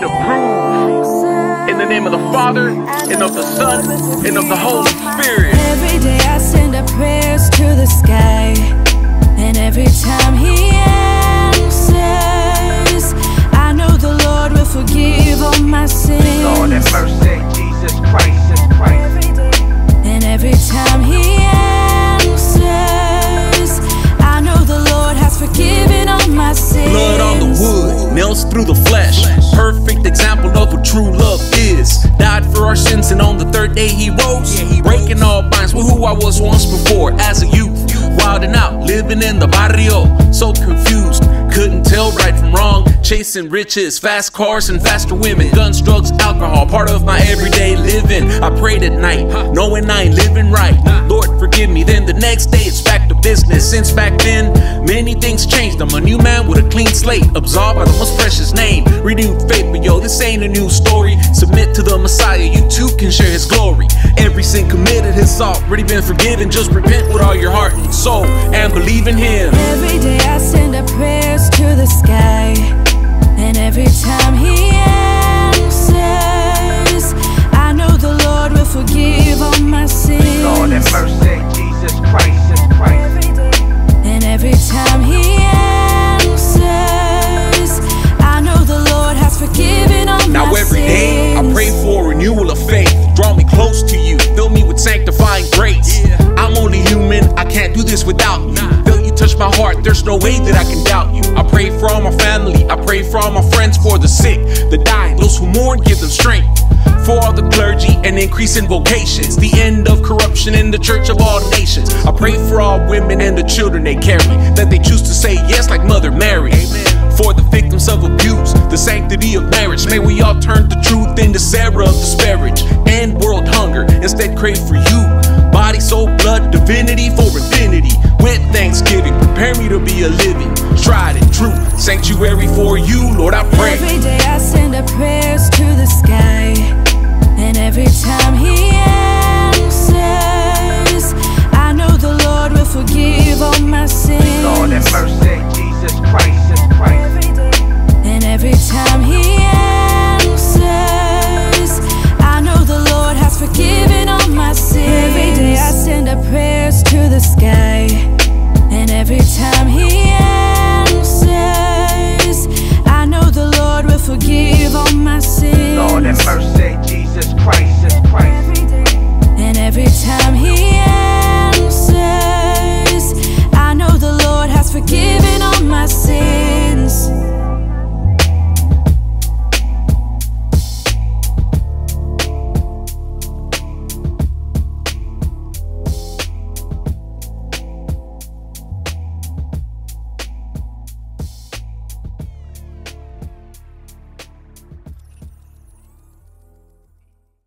it approved. In the name of the Father, and of the Son, and of the Holy Spirit. Every day I send up prayers to the sky, and every time He answers, I know the Lord will forgive all my sins. Lord have mercy, Jesus Christ is Christ. And every time He answers, I know the Lord has forgiven all my sins. Blood on the wood, nails through the flesh. Perfect example of what true love is. Died for our sins and on the third day He rose, breaking all binds with who I was once before. As a youth, wilding out, living in the barrio, so confused, couldn't tell right from wrong. Chasing riches, fast cars and faster women, guns, drugs, alcohol, part of my everyday living. I prayed at night, knowing I ain't living right. Lord forgive me, then the next day it's back to business. Since back then, many things changed. I'm a new man with a clean slate, absolved by the most precious name. Renewed faith, but yo, this ain't a new story. Submit to the Messiah, you too can share His glory. Every sin committed has already been forgiven. Just repent with all your heart and soul and believe in Him. Every day I send up prayers to the sky, and every time He answers, I know the Lord will forgive all my sins. Lord have mercy, Jesus Christ is Christ. And every time He answers, I know the Lord has forgiven all my sins. Now every day I pray for renewal of faith. Draw me close to You, fill me with sanctifying grace. I'm only human, I can't do this without You. Feel You touch my heart, there's no way that I can doubt You. I pray for all my family, I pray for all my friends, for the sick, the dying, those who mourn, give them strength. For all the clergy and increase in vocations, the end of corruption in the church of all nations. I pray for all women and the children they carry, that they choose to say yes like Mother Mary. For the victims of abuse, the sanctity of marriage, may we all turn the truth into Sarah of disparage. End world hunger, instead crave for You. Body, soul, blood, divinity for infinity. With thanksgiving, prepare me to be a living, tried and true sanctuary for You, Lord, I pray. Every day I send up prayers to the sky, and every time He answers, I know the Lord will forgive all my sins. Lord have mercy, Jesus Christ is Christ. And every time He answers, I know the Lord has forgiven all my sins. Every day I send up prayers to the sky, and every time He answers, I know the Lord will forgive all my sins. Lord have mercy.